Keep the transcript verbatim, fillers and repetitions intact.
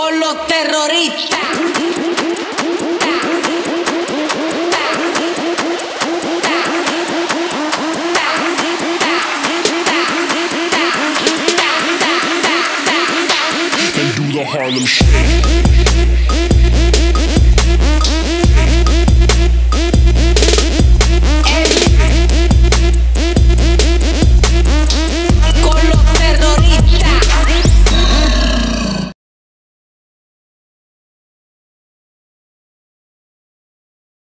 con los terroristas. And do the Harlem Shake.